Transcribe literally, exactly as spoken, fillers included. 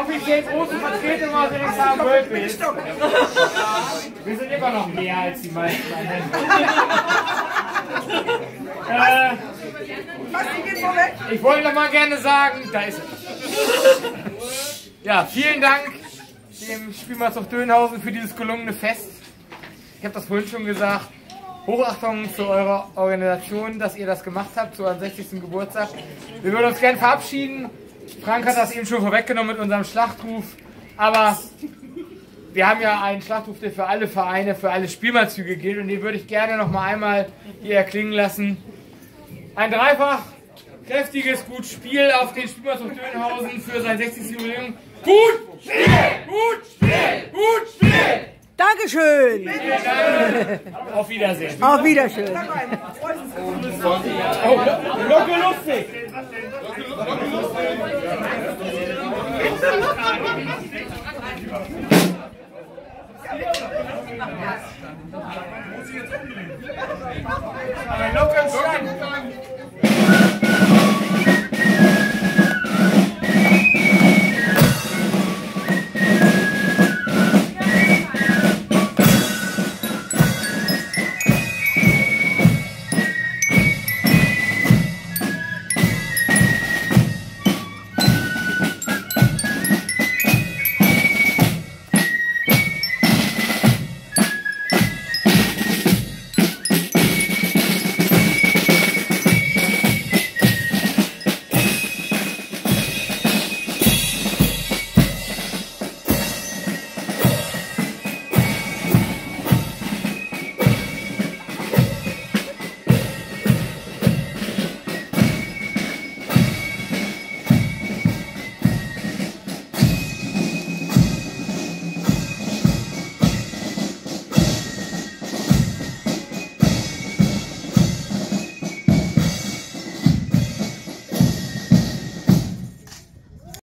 offiziell große Vertretung aus den Examen-Wölfis. Wir sind immer noch mehr als die meisten. äh, ich wollte noch mal gerne sagen, da ist es. Ja, vielen Dank dem Spielmannshof Dönhausen für dieses gelungene Fest. Ich habe das vorhin schon gesagt. Hochachtung zu eurer Organisation, dass ihr das gemacht habt, zu eurem sechzigsten Geburtstag. Wir würden uns gerne verabschieden. Frank hat das eben schon vorweggenommen mit unserem Schlachtruf. Aber wir haben ja einen Schlachtruf, der für alle Vereine, für alle Spielmannszüge gilt. Und den würde ich gerne noch mal einmal hier erklingen lassen. Ein dreifach kräftiges, gut Spiel auf den Spielmannshof Dönhausen für sein sechzigstes Jubiläum. Gut Spiel! Gut Spiel! Gut Spiel! Dankeschön! Vielen Dank. Auf Wiedersehen. Auf Wiedersehen. Oh, Locke lustig! Locke lustig!